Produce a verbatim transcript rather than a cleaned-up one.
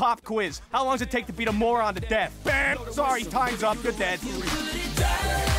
pop quiz. How long does it take to beat a moron to death? Bam! Sorry, time's up. You're dead.